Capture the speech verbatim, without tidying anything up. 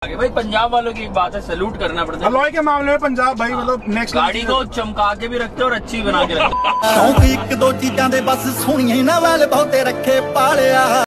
भाई पंजाब वालों की एक बात है, सैल्यूट करना पड़ता है। अलॉय के मामले में पंजाब भाई मतलब नेक्स्ट। गाड़ी को चमका के भी रखते और अच्छी बना के रखते। एक दो चीजां दे बस सुनिए ना वाल बहुते रखे पालिया।